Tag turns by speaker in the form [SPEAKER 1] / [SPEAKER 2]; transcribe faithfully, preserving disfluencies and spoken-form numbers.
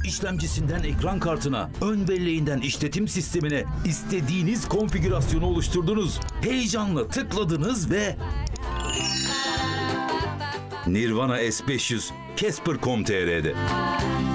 [SPEAKER 1] işlemcisinden ekran kartına, ön belleğinden işletim sistemine istediğiniz konfigürasyonu oluşturdunuz. Heyecanla tıkladınız ve Nirvana S beş yüz Casper nokta com nokta tr'de.